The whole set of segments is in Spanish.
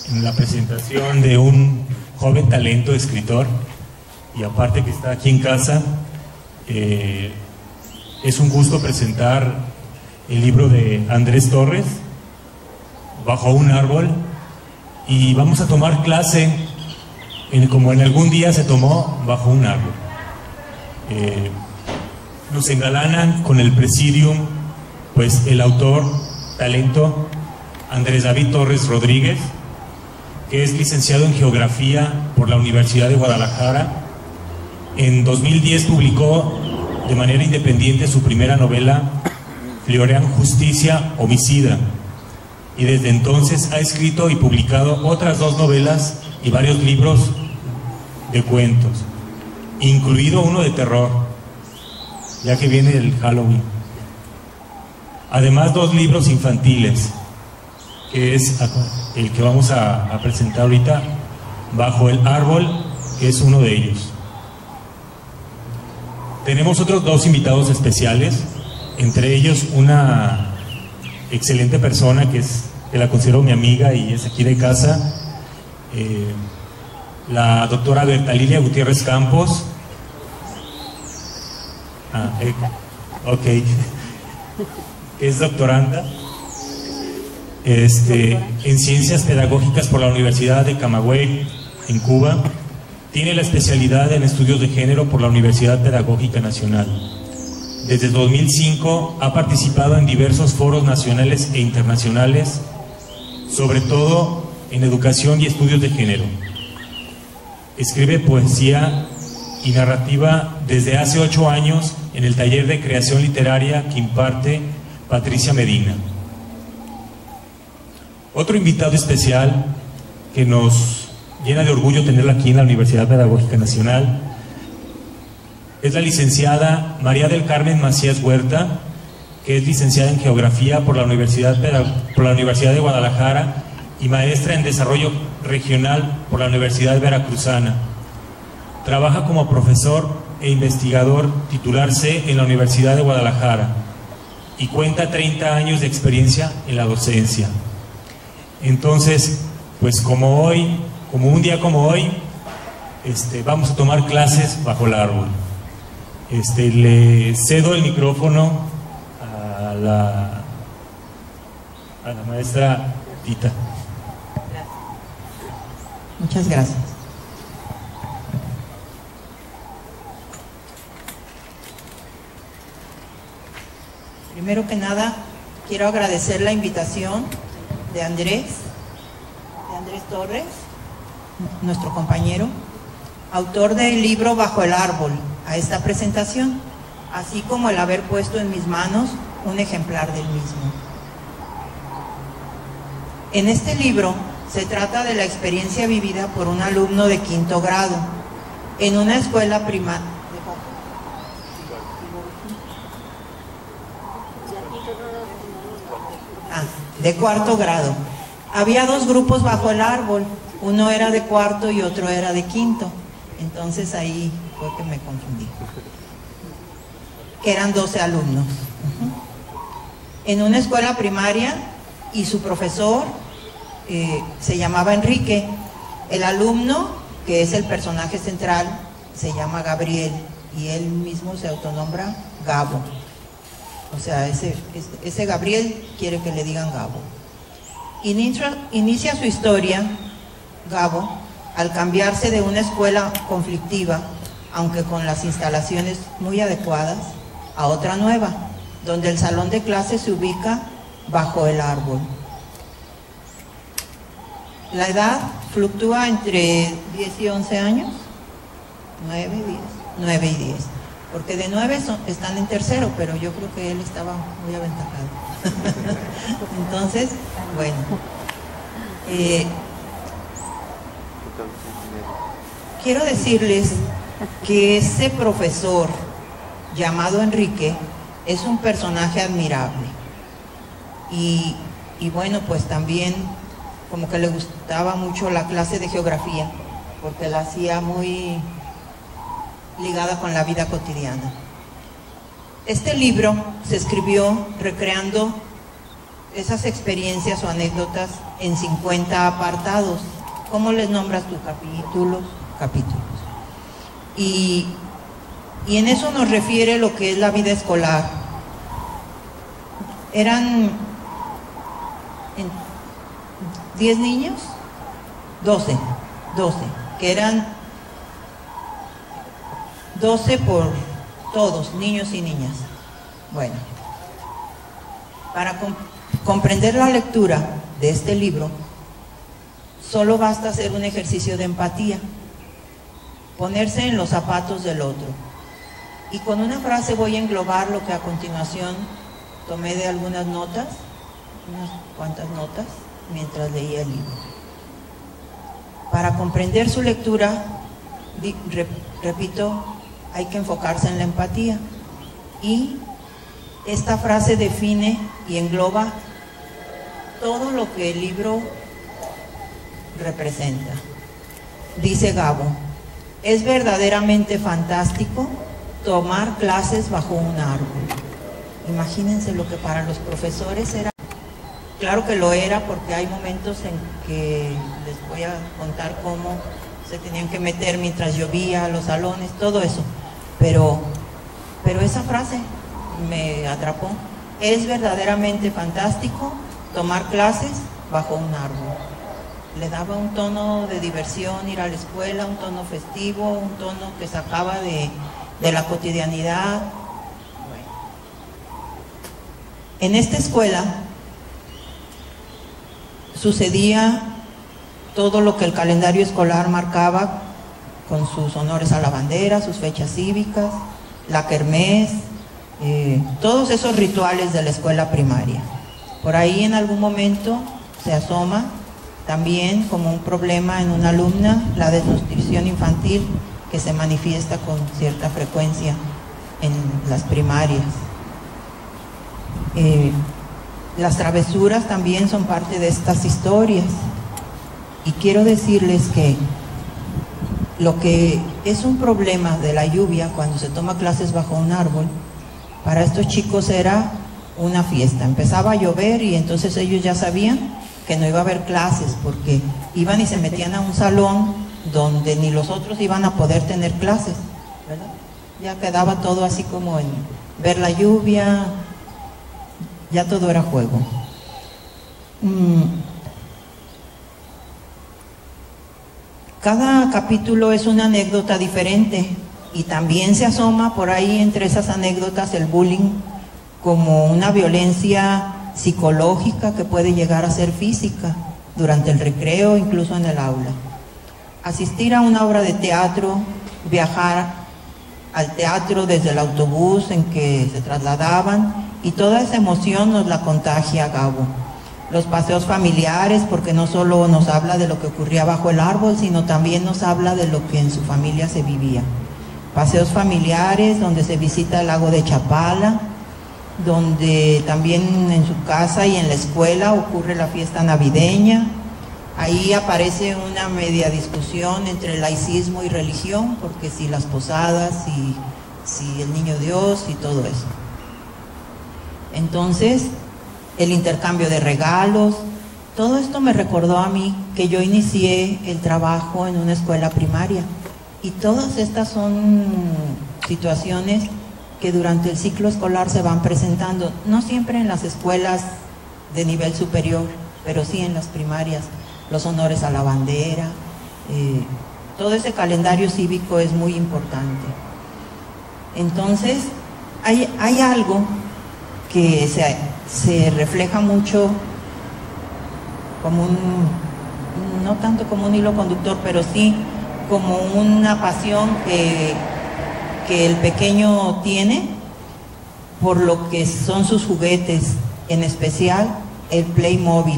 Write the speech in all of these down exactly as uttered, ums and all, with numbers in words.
en la presentación de un joven talento escritor, y aparte que está aquí en casa, eh, es un gusto presentar el libro de Andrés Torres, Bajo un árbol, y vamos a tomar clase en, como en algún día se tomó bajo un árbol. Eh, nos engalanan con el presidium, pues el autor talento Andrés David Torres Rodríguez, que es licenciado en Geografía por la Universidad de Guadalajara. En dos mil diez publicó de manera independiente su primera novela, Florean Justicia Homicida, y desde entonces ha escrito y publicado otras dos novelas y varios libros de cuentos, incluido uno de terror, ya que viene el Halloween. Además, dos libros infantiles, que es el que vamos a, a presentar ahorita, Bajo el árbol, que es uno de ellos. Tenemos otros dos invitados especiales, entre ellos una excelente persona que, es, que la considero mi amiga y es aquí de casa, eh, la doctora Bertalilia Gutiérrez Campos. Ah, eh, ok. Es doctoranda este, en Ciencias Pedagógicas por la Universidad de Camagüey, en Cuba. Tiene la especialidad en Estudios de Género por la Universidad Pedagógica Nacional. Desde dos mil cinco ha participado en diversos foros nacionales e internacionales, sobre todo en educación y estudios de género. Escribe poesía y narrativa desde hace ocho años en el taller de creación literaria que imparte Patricia Medina. Otro invitado especial que nos llena de orgullo tenerla aquí en la Universidad Pedagógica Nacional es la licenciada María del Carmen Macías Huerta, que es licenciada en Geografía por la Universidad, por la Universidad de Guadalajara y maestra en Desarrollo Regional por la Universidad Veracruzana. Trabaja como profesor e investigador titular C en la Universidad de Guadalajara y cuenta treinta años de experiencia en la docencia. Entonces, pues como hoy, como un día como hoy, este, vamos a tomar clases bajo el árbol. Este, le cedo el micrófono a la, a la maestra Tita. Muchas gracias. Primero que nada, quiero agradecer la invitación de Andrés, de Andrés Torres, nuestro compañero, autor del libro Bajo el árbol, a esta presentación, así como el haber puesto en mis manos un ejemplar del mismo. En este libro se trata de la experiencia vivida por un alumno de quinto grado en una escuela primaria ah, de cuarto grado. Había dos grupos bajo el árbol, uno era de cuarto y otro era de quinto. Entonces ahí fue que me confundí. Que eran doce alumnos. Uh-huh. En una escuela primaria, y su profesor eh, se llamaba Enrique. El alumno, que es el personaje central, se llama Gabriel, y él mismo se autonombra Gabo. O sea, ese, ese, ese Gabriel quiere que le digan Gabo. Inicia, inicia su historia, Gabo, al cambiarse de una escuela conflictiva, aunque con las instalaciones muy adecuadas, a otra nueva, donde el salón de clases se ubica bajo el árbol. La edad fluctúa entre diez y once años, nueve y diez, nueve y diez, porque de nueve son, están en tercero, pero yo creo que él estaba muy aventajado. Entonces, bueno, eh, quiero decirles que ese profesor llamado Enrique es un personaje admirable y, y bueno, pues también como que le gustaba mucho la clase de geografía porque la hacía muy ligada con la vida cotidiana. Este libro se escribió recreando esas experiencias o anécdotas en cincuenta apartados. ¿Cómo les nombras tú? Capítulos, capítulos. Y, y en eso nos refiere lo que es la vida escolar. Eran diez niños, doce, doce, que eran doce por todos, niños y niñas. Bueno, para comp comprender la lectura de este libro, solo basta hacer un ejercicio de empatía, ponerse en los zapatos del otro. Y con una frase voy a englobar lo que a continuación tomé de algunas notas, unas cuantas notas, mientras leía el libro. Para comprender su lectura, di, re, repito, hay que enfocarse en la empatía. Y esta frase define y engloba todo lo que el libro representa. Dice Gabo: es verdaderamente fantástico tomar clases bajo un árbol. Imagínense lo que para los profesores era. Claro que lo era, porque hay momentos en que les voy a contar cómo se tenían que meter mientras llovía a los salones, todo eso. Pero, pero esa frase me atrapó. Es verdaderamente fantástico tomar clases bajo un árbol. Le daba un tono de diversión ir a la escuela, un tono festivo, un tono que sacaba de, de la cotidianidad. Bueno. En esta escuela sucedía todo lo que el calendario escolar marcaba, con sus honores a la bandera, sus fechas cívicas, la kermés, eh, todos esos rituales de la escuela primaria. Por ahí en algún momento se asoma también como un problema en una alumna la desnutrición infantil, que se manifiesta con cierta frecuencia en las primarias. Eh, las travesuras también son parte de estas historias, y quiero decirles que lo que es un problema de la lluvia cuando se toma clases bajo un árbol, para estos chicos era una fiesta. Empezaba a llover y entonces ellos ya sabían que no iba a haber clases, porque iban y se metían a un salón donde ni los otros iban a poder tener clases, ¿verdad? Ya quedaba todo así como en ver la lluvia, ya todo era juego. Mm. Cada capítulo es una anécdota diferente, y también se asoma por ahí entre esas anécdotas el bullying como una violencia psicológica que puede llegar a ser física durante el recreo, incluso en el aula. Asistir a una obra de teatro, viajar al teatro desde el autobús en que se trasladaban, y toda esa emoción nos la contagia Gabo. Los paseos familiares, porque no solo nos habla de lo que ocurría bajo el árbol, sino también nos habla de lo que en su familia se vivía. Paseos familiares donde se visita el lago de Chapala, donde también en su casa y en la escuela ocurre la fiesta navideña. Ahí aparece una media discusión entre laicismo y religión, porque si las posadas, y si el niño Dios y todo eso. Entonces, el intercambio de regalos, todo esto me recordó a mí que yo inicié el trabajo en una escuela primaria, y todas estas son situaciones que durante el ciclo escolar se van presentando, no siempre en las escuelas de nivel superior, pero sí en las primarias. Los honores a la bandera, eh, todo ese calendario cívico es muy importante. Entonces, hay, hay algo que se, se refleja mucho como un, no tanto como un hilo conductor, pero sí como una pasión que, que el pequeño tiene por lo que son sus juguetes, en especial el Playmobil.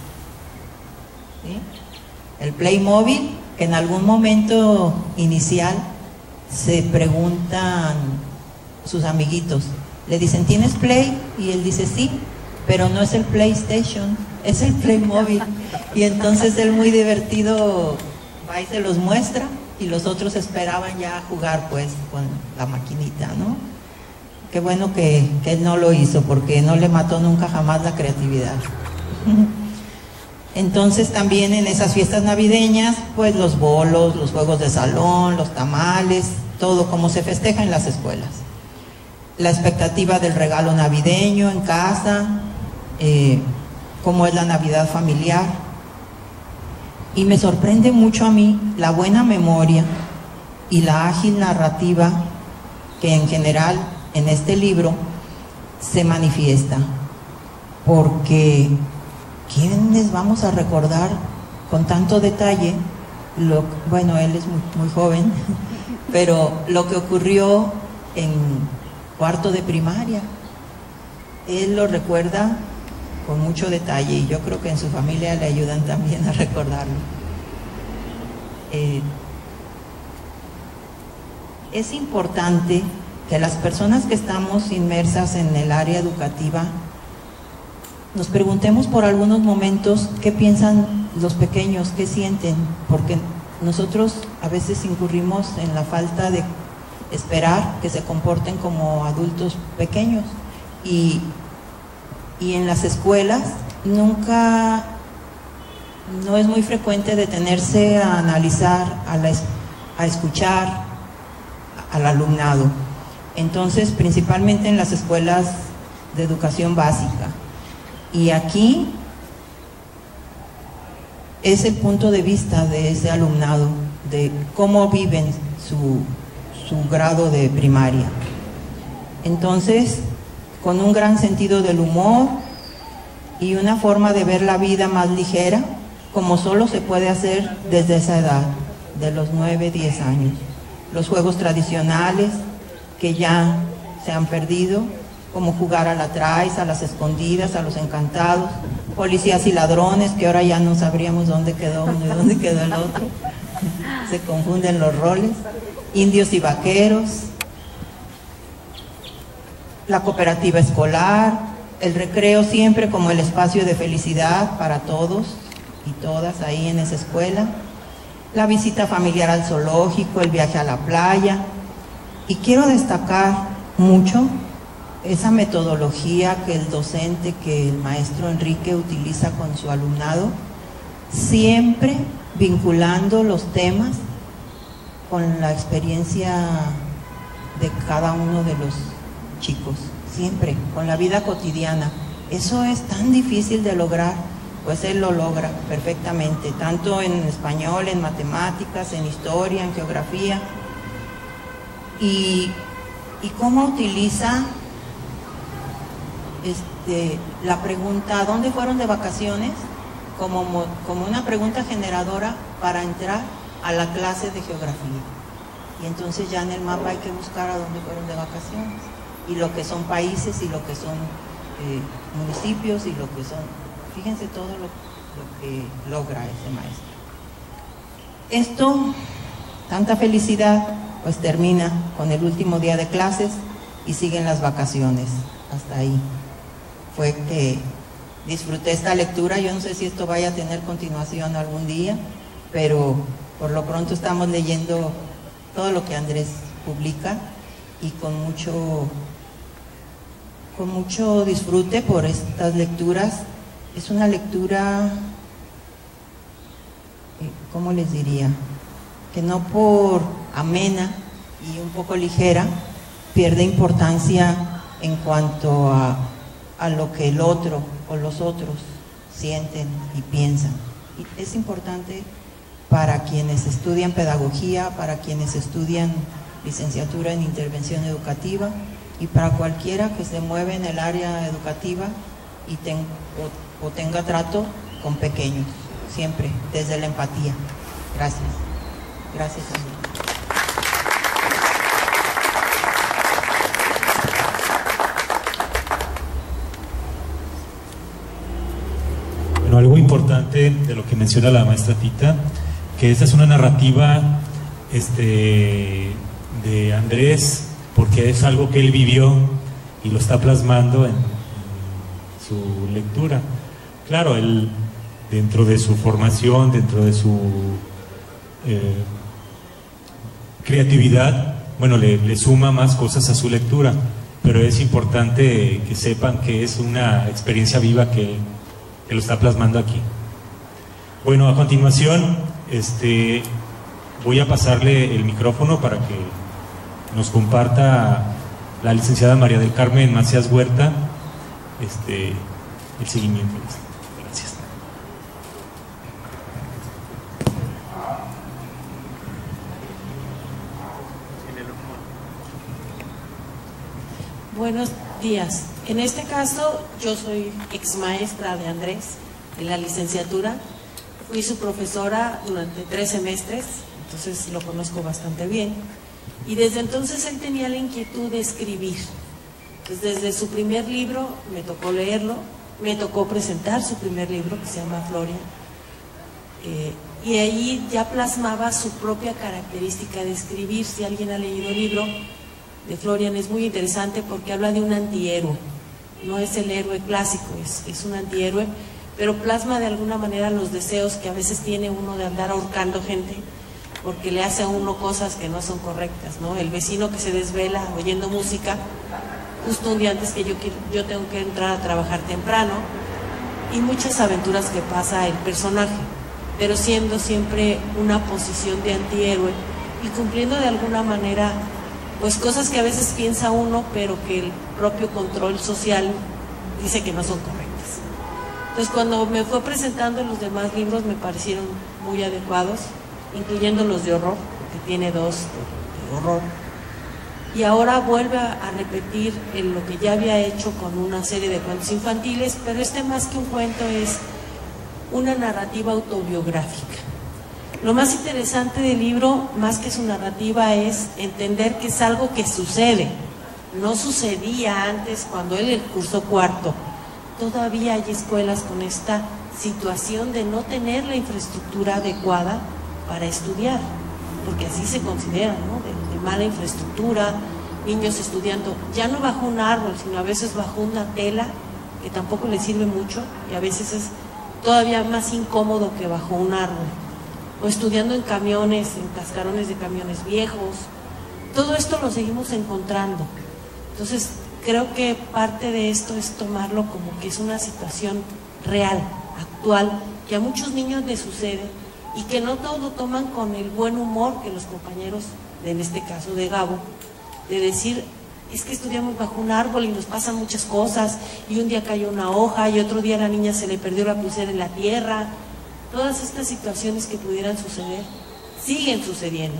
¿Sí? El Playmobil, que en algún momento inicial se preguntan sus amiguitos, le dicen, ¿tienes Play? Y él dice, sí, pero no es el PlayStation, es el Playmobil. Y entonces él, muy divertido, va y se los muestra, y los otros esperaban ya jugar pues con la maquinita, ¿no? Qué bueno que, que él no lo hizo, porque no le mató nunca jamás la creatividad. Entonces también en esas fiestas navideñas, pues los bolos, los juegos de salón, los tamales, todo como se festeja en las escuelas. La expectativa del regalo navideño en casa, eh, cómo es la Navidad familiar. Y me sorprende mucho a mí la buena memoria y la ágil narrativa que en general en este libro se manifiesta. Porque ¿quiénes vamos a recordar con tanto detalle? Lo, bueno, él es muy, muy joven, pero lo que ocurrió en cuarto de primaria, él lo recuerda con mucho detalle y yo creo que en su familia le ayudan también a recordarlo. Eh, es importante que las personas que estamos inmersas en el área educativa nos preguntemos por algunos momentos qué piensan los pequeños, qué sienten, porque nosotros a veces incurrimos en la falta de esperar que se comporten como adultos pequeños y, y en las escuelas nunca, no es muy frecuente detenerse a analizar, a, la, a escuchar al alumnado. Entonces, principalmente en las escuelas de educación básica. Y aquí es el punto de vista de ese alumnado, de cómo viven su, su grado de primaria. Entonces, con un gran sentido del humor y una forma de ver la vida más ligera, como solo se puede hacer desde esa edad, de los nueve, diez años. Los juegos tradicionales que ya se han perdido, como jugar a la traes, a las escondidas, a los encantados, policías y ladrones, que ahora ya no sabríamos dónde quedó uno y dónde quedó el otro, se confunden los roles, indios y vaqueros, la cooperativa escolar, el recreo siempre como el espacio de felicidad para todos y todas ahí en esa escuela, la visita familiar al zoológico, el viaje a la playa, y quiero destacar mucho esa metodología que el docente, que el maestro Enrique utiliza con su alumnado, siempre vinculando los temas con la experiencia de cada uno de los chicos, siempre, con la vida cotidiana. Eso es tan difícil de lograr, pues él lo logra perfectamente, tanto en español, en matemáticas, en historia, en geografía, y, y cómo utiliza Este, la pregunta ¿dónde fueron de vacaciones? Como, como una pregunta generadora para entrar a la clase de geografía. Y entonces ya en el mapa hay que buscar a dónde fueron de vacaciones, y lo que son países, y lo que son eh, municipios, y lo que son, fíjense todo lo, lo que logra ese maestro. Esto, tanta felicidad, pues termina con el último día de clases y siguen las vacaciones, hasta ahí. Fue que disfruté esta lectura. Yo no sé si esto vaya a tener continuación algún día, pero por lo pronto estamos leyendo todo lo que Andrés publica y con mucho, con mucho disfrute por estas lecturas. Es una lectura, ¿cómo les diría? Que no por amena y un poco ligera pierde importancia en cuanto a a lo que el otro o los otros sienten y piensan. Y es importante para quienes estudian pedagogía, para quienes estudian licenciatura en intervención educativa y para cualquiera que se mueve en el área educativa y ten, o, o tenga trato con pequeños, siempre desde la empatía. Gracias. Gracias a Dios. Algo importante de lo que menciona la maestra Tita, que esta es una narrativa este, de Andrés, porque es algo que él vivió y lo está plasmando en, en su lectura. Claro, él dentro de su formación, dentro de su eh, creatividad, bueno, le, le suma más cosas a su lectura, pero es importante que sepan que es una experiencia viva que que lo está plasmando aquí. Bueno, a continuación, este, voy a pasarle el micrófono para que nos comparta la licenciada María del Carmen Macías Huerta este, el seguimiento. Gracias. Buenos días. En este caso, yo soy ex maestra de Andrés, en la licenciatura. Fui su profesora durante tres semestres, entonces lo conozco bastante bien. Y desde entonces él tenía la inquietud de escribir. Pues desde su primer libro me tocó leerlo, me tocó presentar su primer libro, que se llama Floria. Eh, y ahí ya plasmaba su propia característica de escribir. Si alguien ha leído el libro de Florian, es muy interesante porque habla de un antihéroe. No es el héroe clásico, es, es un antihéroe, pero plasma de alguna manera los deseos que a veces tiene uno de andar ahorcando gente porque le hace a uno cosas que no son correctas, ¿no? El vecino que se desvela oyendo música justo un día antes que yo, yo tengo que entrar a trabajar temprano, y muchas aventuras que pasa el personaje, pero siendo siempre una posición de antihéroe y cumpliendo de alguna manera pues cosas que a veces piensa uno, pero que el propio control social dice que no son correctas. Entonces, cuando me fue presentando los demás libros, me parecieron muy adecuados, incluyendo los de horror, que tiene dos de, de horror. Y ahora vuelve a, a repetir en lo que ya había hecho con una serie de cuentos infantiles, pero este más que un cuento es una narrativa autobiográfica. Lo más interesante del libro, más que su narrativa, es entender que es algo que sucede. No sucedía antes cuando él cursó cuarto. Todavía hay escuelas con esta situación de no tener la infraestructura adecuada para estudiar, porque así se considera, ¿no? De, de mala infraestructura, niños estudiando ya no bajo un árbol, sino a veces bajo una tela que tampoco les sirve mucho, y a veces es todavía más incómodo que bajo un árbol, o estudiando en camiones, en cascarones de camiones viejos. Todo esto lo seguimos encontrando. Entonces creo que parte de esto es tomarlo como que es una situación real, actual, que a muchos niños les sucede, y que no todos lo toman con el buen humor que los compañeros, en este caso de Gabo, de decir, es que estudiamos bajo un árbol y nos pasan muchas cosas, y un día cayó una hoja, y otro día a la niña se le perdió la pulsera en la tierra. Todas estas situaciones que pudieran suceder, siguen sucediendo.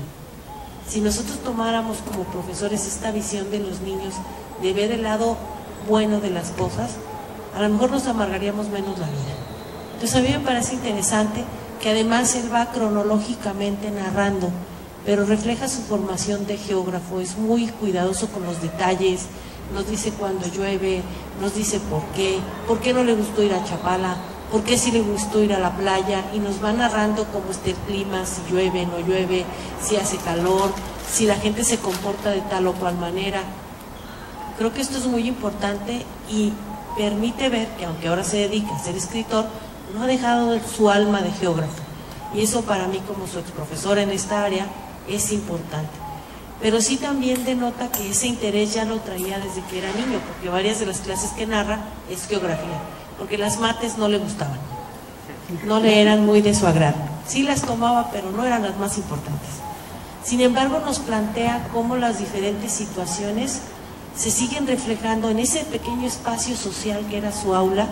Si nosotros tomáramos como profesores esta visión de los niños, de ver el lado bueno de las cosas, a lo mejor nos amargaríamos menos la vida. Entonces a mí me parece interesante que además él va cronológicamente narrando, pero refleja su formación de geógrafo, es muy cuidadoso con los detalles, nos dice cuando llueve, nos dice por qué, por qué no le gustó ir a Chapala, por qué sí le gustó ir a la playa, y nos va narrando cómo está el clima, si llueve, no llueve, si hace calor, si la gente se comporta de tal o cual manera. Creo que esto es muy importante y permite ver que aunque ahora se dedica a ser escritor, no ha dejado su alma de geógrafo, y eso para mí como su exprofesora en esta área es importante. Pero sí también denota que ese interés ya lo traía desde que era niño, porque varias de las clases que narra es geografía, porque las mates no le gustaban, no le eran muy de su agrado. Sí las tomaba, pero no eran las más importantes. Sin embargo, nos plantea cómo las diferentes situaciones se siguen reflejando en ese pequeño espacio social que era su aula.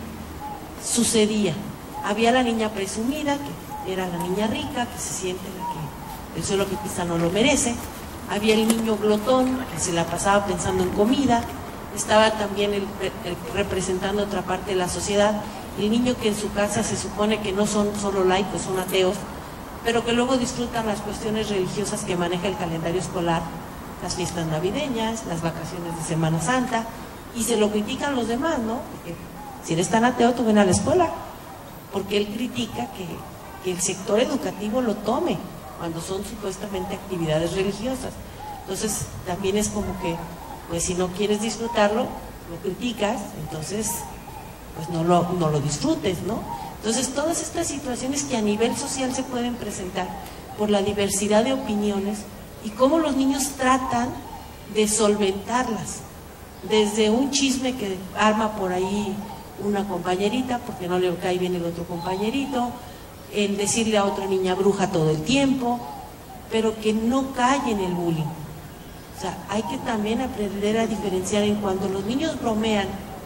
Sucedía, había la niña presumida, que era la niña rica, que se siente que el suelo que quizá no lo merece. Había el niño glotón, que se la pasaba pensando en comida. Estaba también el, el, representando otra parte de la sociedad, el niño que en su casa se supone que no son solo laicos, son ateos, pero que luego disfrutan las cuestiones religiosas que maneja el calendario escolar, las fiestas navideñas, las vacaciones de Semana Santa, y se lo critican los demás, ¿no? Porque si eres tan ateo, tú ven a la escuela, porque él critica que, que el sector educativo lo tome cuando son supuestamente actividades religiosas. Entonces también es como que, pues si no quieres disfrutarlo, lo criticas, entonces pues no lo, no lo disfrutes, ¿no? Entonces todas estas situaciones que a nivel social se pueden presentar por la diversidad de opiniones y cómo los niños tratan de solventarlas, desde un chisme que arma por ahí una compañerita porque no le cae bien el otro compañerito, en decirle a otra niña bruja todo el tiempo, pero que no cae en el bullying. O sea, hay que también aprender a diferenciar en cuando los niños bromean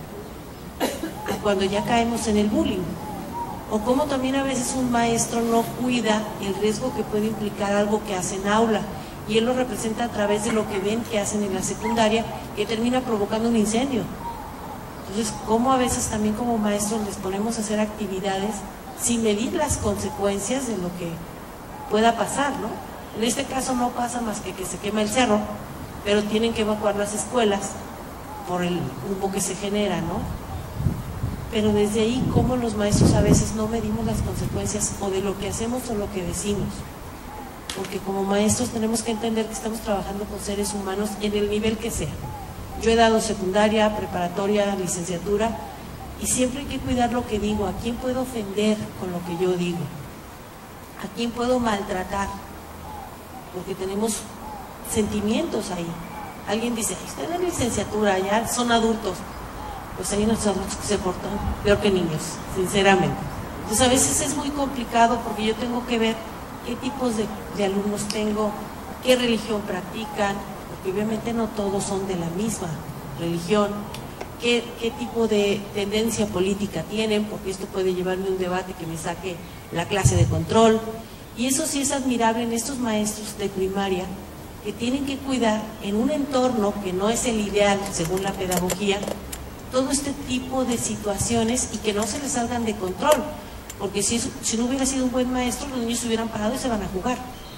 a cuando ya caemos en el bullying. O como también a veces un maestro no cuida el riesgo que puede implicar algo que hace en aula, y él lo representa a través de lo que ven que hacen en la secundaria, que termina provocando un incendio. Entonces, cómo a veces también como maestros les ponemos a hacer actividades sin medir las consecuencias de lo que pueda pasar, ¿no? En este caso no pasa más que que se quema el cerro, pero tienen que evacuar las escuelas por el humo que se genera, ¿no? Pero desde ahí, cómo los maestros a veces no medimos las consecuencias o de lo que hacemos o lo que decimos. Porque como maestros tenemos que entender que estamos trabajando con seres humanos en el nivel que sea. Yo he dado secundaria, preparatoria, licenciatura, y siempre hay que cuidar lo que digo. ¿A quién puedo ofender con lo que yo digo? ¿A quién puedo maltratar? Porque tenemos sentimientos ahí. Alguien dice, está en la licenciatura, ya son adultos. Pues hay unos adultos que se portan peor que niños, sinceramente. Entonces a veces es muy complicado porque yo tengo que ver qué tipos de, de alumnos tengo, qué religión practican, porque obviamente no todos son de la misma religión, qué, qué tipo de tendencia política tienen, porque esto puede llevarme a un debate que me saque la clase de control. Y eso sí es admirable en estos maestros de primaria, que tienen que cuidar en un entorno que no es el ideal según la pedagogía, todo este tipo de situaciones y que no se les salgan de control, porque si, si no hubiera sido un buen maestro, los niños se hubieran parado y se van a jugar,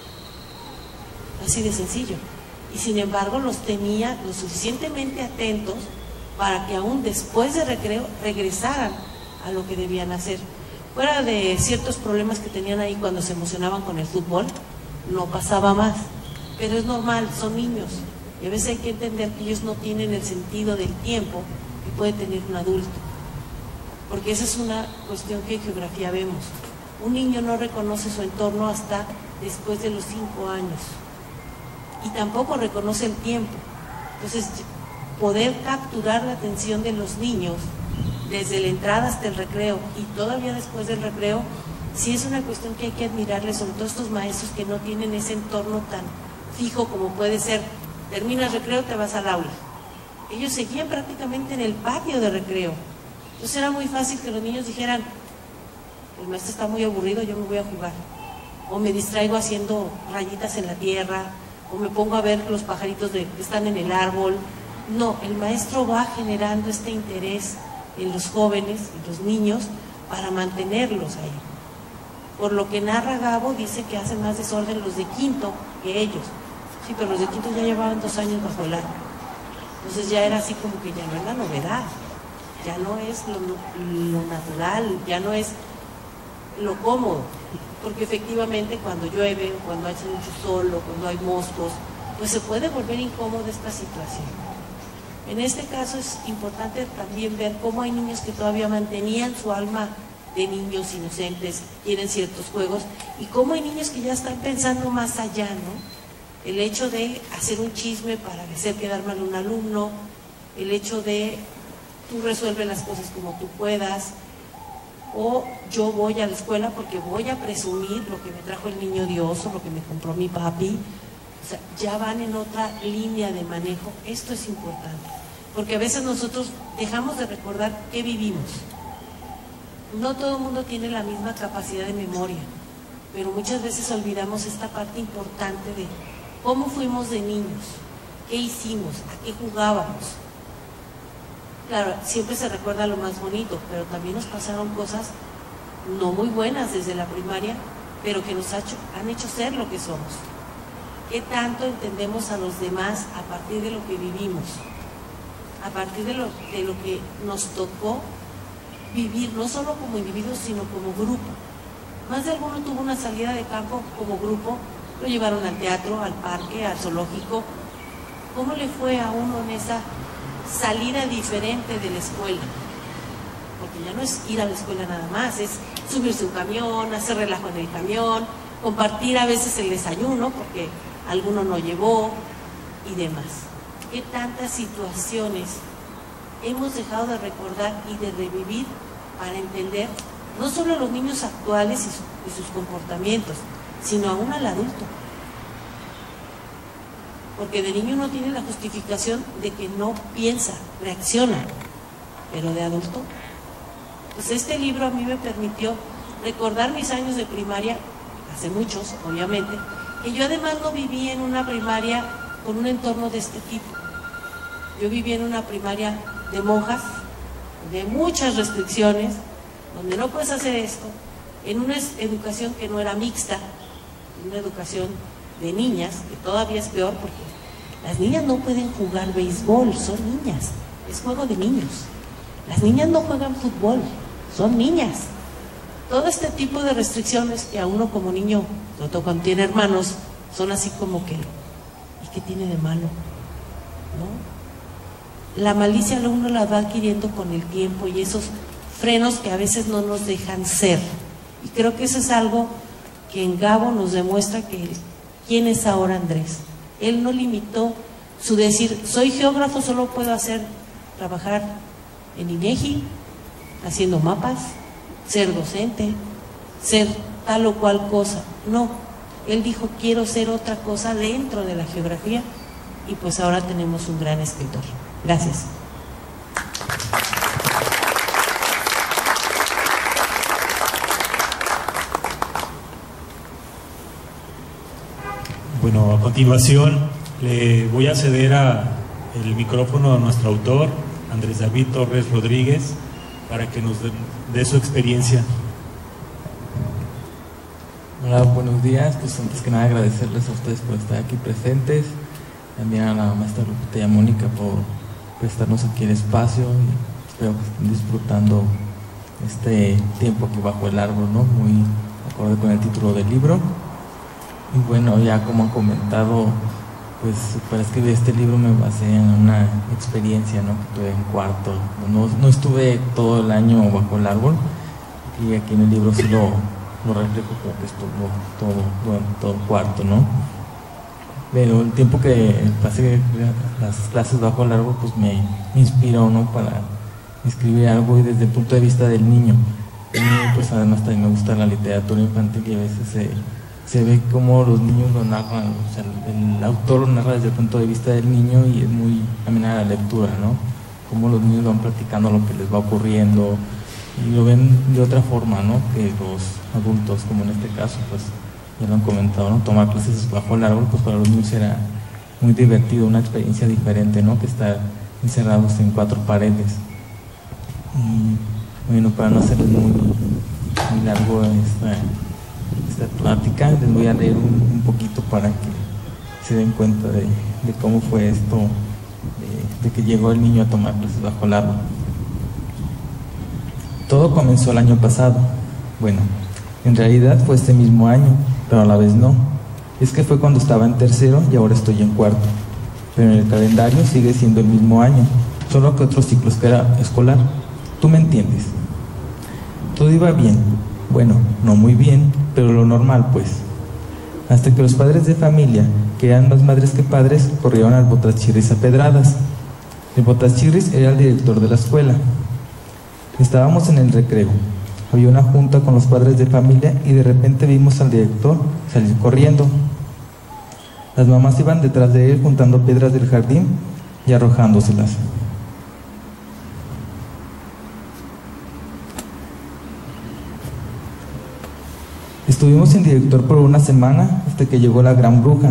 así de sencillo. Y sin embargo los tenía lo suficientemente atentos para que aún después de recreo regresaran a lo que debían hacer. Fuera de ciertos problemas que tenían ahí cuando se emocionaban con el fútbol, no pasaba más, pero es normal, son niños, y a veces hay que entender que ellos no tienen el sentido del tiempo que puede tener un adulto, porque esa es una cuestión que en geografía vemos. Un niño no reconoce su entorno hasta después de los cinco años y tampoco reconoce el tiempo. Entonces, poder capturar la atención de los niños desde la entrada hasta el recreo y todavía después del recreo, sí es una cuestión que hay que admirarle, sobre todo estos maestros que no tienen ese entorno tan fijo como puede ser, terminas recreo, te vas al aula. Ellos seguían prácticamente en el patio de recreo. Entonces era muy fácil que los niños dijeran, el maestro está muy aburrido, yo me voy a jugar. O me distraigo haciendo rayitas en la tierra, o me pongo a ver los pajaritos de, que están en el árbol. No, el maestro va generando este interés en los jóvenes, en los niños, para mantenerlos ahí. Por lo que narra Gabo, dice que hacen más desorden los de quinto que ellos. Sí, pero los de quinto ya llevaban dos años bajo el agua. Entonces ya era así como que ya no es la novedad, ya no es lo, lo natural, ya no es lo cómodo, porque efectivamente cuando llueve, cuando hace mucho sol o cuando hay moscos, pues se puede volver incómoda esta situación. En este caso es importante también ver cómo hay niños que todavía mantenían su alma de niños inocentes, tienen ciertos juegos, y cómo hay niños que ya están pensando más allá, ¿no? El hecho de hacer un chisme para hacer quedar mal a un alumno, el hecho de tú resuelves las cosas como tú puedas, o yo voy a la escuela porque voy a presumir lo que me trajo el niño Dios o lo que me compró mi papi. O sea, ya van en otra línea de manejo. Esto es importante, porque a veces nosotros dejamos de recordar qué vivimos. No todo el mundo tiene la misma capacidad de memoria, pero muchas veces olvidamos esta parte importante de cómo fuimos de niños, qué hicimos, a qué jugábamos. Claro, siempre se recuerda lo más bonito, pero también nos pasaron cosas no muy buenas desde la primaria, pero que nos ha hecho, han hecho ser lo que somos. ¿Qué tanto entendemos a los demás a partir de lo que vivimos? A partir de lo, de lo que nos tocó vivir, no solo como individuos, sino como grupo. Más de alguno tuvo una salida de campo como grupo, lo llevaron al teatro, al parque, al zoológico. ¿Cómo le fue a uno en esa salida diferente de la escuela? Porque ya no es ir a la escuela nada más, es subirse a un camión, hacer relajo en el camión, compartir a veces el desayuno porque alguno no llevó y demás. ¿Qué tantas situaciones hemos dejado de recordar y de revivir para entender no solo a los niños actuales y, su, y sus comportamientos, sino aún al adulto. Porque de niño no tiene la justificación de que no piensa, reacciona, pero de adulto. Pues este libro a mí me permitió recordar mis años de primaria, hace muchos, obviamente, que yo además no viví en una primaria con un entorno de este tipo. Yo viví en una primaria de monjas, de muchas restricciones, donde no puedes hacer esto, en una educación que no era mixta, una educación de niñas, que todavía es peor porque las niñas no pueden jugar béisbol, son niñas, es juego de niños. Las niñas no juegan fútbol, son niñas. Todo este tipo de restricciones que a uno como niño, sobre todo cuando tiene hermanos, son así como que, ¿y qué tiene de malo? ¿No? La malicia uno la va adquiriendo con el tiempo y esos frenos que a veces no nos dejan ser. Y creo que eso es algo que en Gabo nos demuestra que quién es ahora Andrés. Él no limitó su decir, soy geógrafo, solo puedo hacer, trabajar en INEGI, haciendo mapas, ser docente, ser tal o cual cosa. No, él dijo, quiero ser otra cosa dentro de la geografía, y pues ahora tenemos un gran escritor. Gracias. Bueno, a continuación le voy a ceder a el micrófono a nuestro autor, Andrés David Torres Rodríguez, para que nos dé, dé su experiencia. Hola, buenos días. Pues antes que nada agradecerles a ustedes por estar aquí presentes, también a la maestra Lupita y a Mónica por prestarnos aquí el espacio, y espero que estén disfrutando este tiempo aquí bajo el árbol, ¿no? Muy acorde con el título del libro. Y bueno, ya como han comentado, pues para escribir este libro me basé en una experiencia, ¿no?, que tuve en cuarto. No, no estuve todo el año bajo el árbol, y aquí en el libro sí lo, lo reflejo como que estuvo todo, bueno, todo cuarto, ¿no? Pero el tiempo que pasé las clases bajo el árbol pues me inspiró, ¿no?, para escribir algo, y desde el punto de vista del niño. Y pues además también me gusta la literatura infantil, y a veces se, se ve como los niños lo narran, o sea, el, el autor lo narra desde el punto de vista del niño, y es muy amena la lectura, ¿no? Cómo los niños van platicando lo que les va ocurriendo, y lo ven de otra forma, ¿no?, que los adultos, como en este caso, pues ya lo han comentado, ¿no? Tomar clases bajo el árbol, pues para los niños era muy divertido, una experiencia diferente, ¿no?, que estar encerrados en cuatro paredes. Y bueno, para no hacerles muy, muy largo esta, esta plática, les voy a leer un, un poquito para que se den cuenta de, de cómo fue esto, de, de que llegó el niño a tomar clases bajo el árbol. Todo comenzó el año pasado. Bueno, en realidad fue este mismo año, pero a la vez no. Es que fue cuando estaba en tercero y ahora estoy en cuarto. Pero en el calendario sigue siendo el mismo año, solo que otro ciclo escolar. ¿Tú me entiendes? Todo iba bien. Bueno, no muy bien, pero lo normal pues. Hasta que los padres de familia, que eran más madres que padres, corrieron al Botachirris a pedradas. El Botachirris era el director de la escuela. Estábamos en el recreo. Había una junta con los padres de familia y de repente vimos al director salir corriendo. Las mamás iban detrás de él juntando piedras del jardín y arrojándoselas. Estuvimos sin director por una semana hasta que llegó la gran bruja.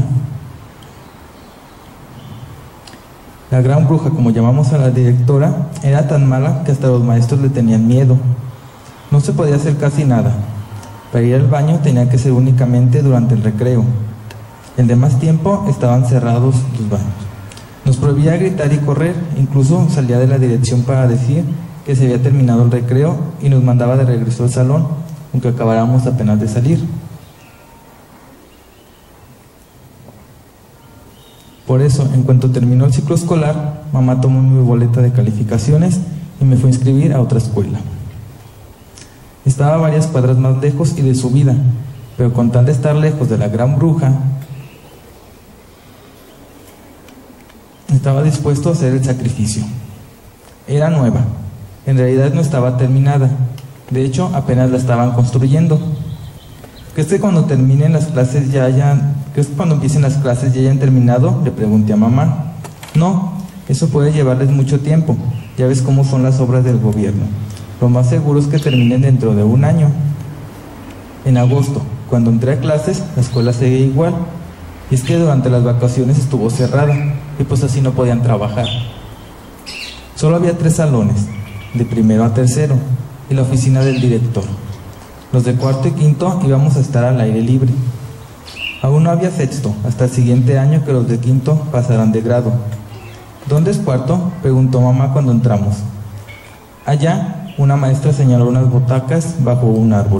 La gran bruja, como llamamos a la directora, era tan mala que hasta los maestros le tenían miedo. No se podía hacer casi nada. Para ir al baño tenía que ser únicamente durante el recreo. En demás tiempo estaban cerrados los baños. Nos prohibía gritar y correr, incluso salía de la dirección para decir que se había terminado el recreo y nos mandaba de regreso al salón, aunque acabáramos apenas de salir. Por eso, en cuanto terminó el ciclo escolar, mamá tomó mi boleta de calificaciones y me fue a inscribir a otra escuela. Estaba a varias cuadras más lejos y de subida, pero con tal de estar lejos de la gran bruja, estaba dispuesto a hacer el sacrificio. Era nueva, en realidad no estaba terminada, De hecho, apenas la estaban construyendo. ¿Crees que cuando terminen las clases ya hayan, crees que cuando empiecen las clases ya hayan terminado? Le pregunté a mamá. No, eso puede llevarles mucho tiempo. Ya ves cómo son las obras del gobierno. Lo más seguro es que terminen dentro de un año. En agosto, cuando entré a clases, la escuela seguía igual. Y es que durante las vacaciones estuvo cerrada y pues así no podían trabajar. Solo había tres salones, de primero a tercero, y la oficina del director. Los de cuarto y quinto íbamos a estar al aire libre. Aún no había sexto, hasta el siguiente año que los de quinto pasarán de grado. ¿Dónde es cuarto?, preguntó mamá cuando entramos. Allá, una maestra señaló unas butacas bajo un árbol.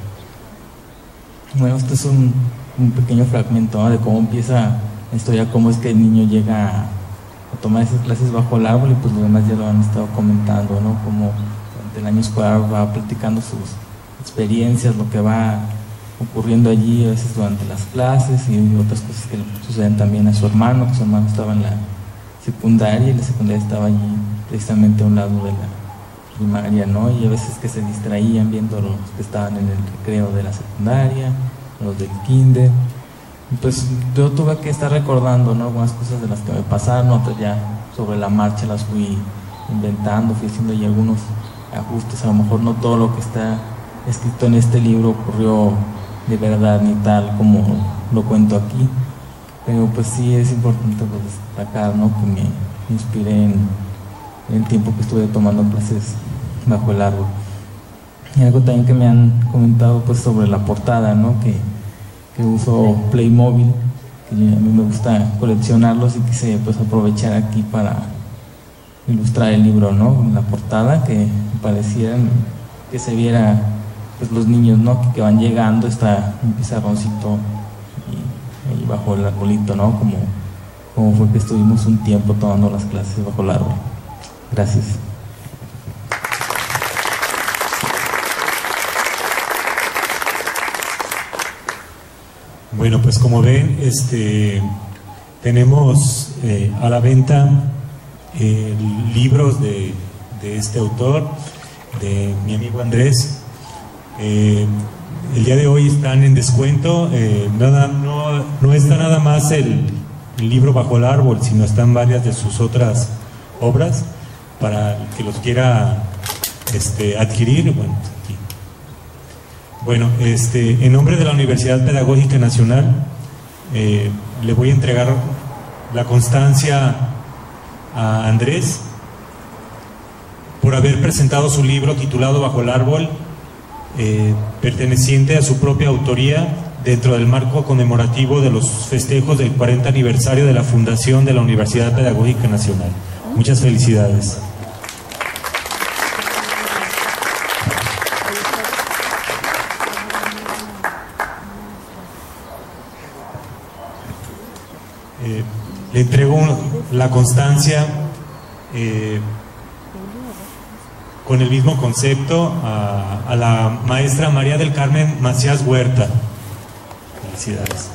Bueno, esto es un, un pequeño fragmento, ¿no?, de cómo empieza la historia, cómo es que el niño llega a, a tomar esas clases bajo el árbol, y pues los demás ya lo han estado comentando, ¿no?, cómo durante el año escolar va platicando sus experiencias, lo que va ocurriendo allí, a veces durante las clases, y otras cosas que le suceden también a su hermano, que su hermano estaba en la secundaria, y la secundaria estaba allí precisamente a un lado de la primaria, ¿no? Y a veces que se distraían viendo los que estaban en el recreo de la secundaria, los del kinder. Y pues yo tuve que estar recordando, ¿no?, algunas cosas de las que me pasaron, otras ya sobre la marcha las fui inventando, fui haciendo ahí algunos ajustes. A lo mejor no todo lo que está escrito en este libro ocurrió de verdad ni tal como lo cuento aquí, pero pues sí es importante pues destacar, ¿no?, que me inspiré en, en el tiempo que estuve tomando clases bajo el árbol. Y algo también que me han comentado pues sobre la portada, ¿no?, que, que uso Playmobil, que a mí me gusta coleccionarlos, y quise pues aprovechar aquí para ilustrar el libro, ¿no?, en la portada, que me pareciera que se viera pues los niños, ¿no?, que, que van llegando, está un pizarroncito y, y bajo el arbolito, ¿no?, como, como fue que estuvimos un tiempo tomando las clases bajo el árbol. Gracias. Bueno, pues como ven, este, tenemos eh, a la venta eh, libros de, de este autor, de mi amigo Andrés. Eh, el día de hoy están en descuento, eh, nada, no, no está nada más el, el libro Bajo el Árbol, sino están varias de sus otras obras para el que los quiera este, adquirir. Bueno, aquí. Bueno, este, en nombre de la Universidad Pedagógica Nacional eh, le voy a entregar la constancia a Andrés por haber presentado su libro titulado Bajo el Árbol, eh, perteneciente a su propia autoría dentro del marco conmemorativo de los festejos del cuarenta aniversario de la fundación de la Universidad Pedagógica Nacional. Muchas felicidades. Eh, le entrego la constancia eh, con el mismo concepto a, a la maestra María del Carmen Macías Huerta. Felicidades.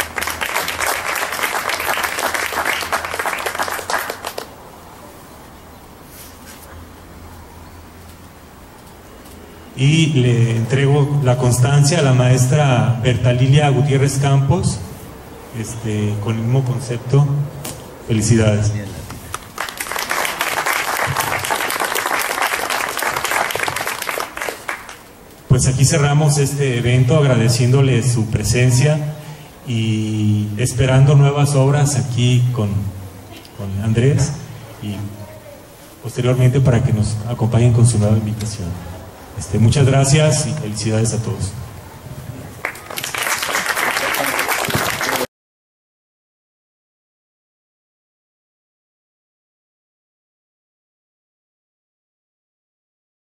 Y le entrego la constancia a la maestra Berta Lilia Gutiérrez Campos, este, con el mismo concepto. Felicidades. Pues aquí cerramos este evento agradeciéndole su presencia y esperando nuevas obras aquí con, con Andrés, y posteriormente para que nos acompañen con su nueva invitación. Este, muchas gracias y felicidades a todos.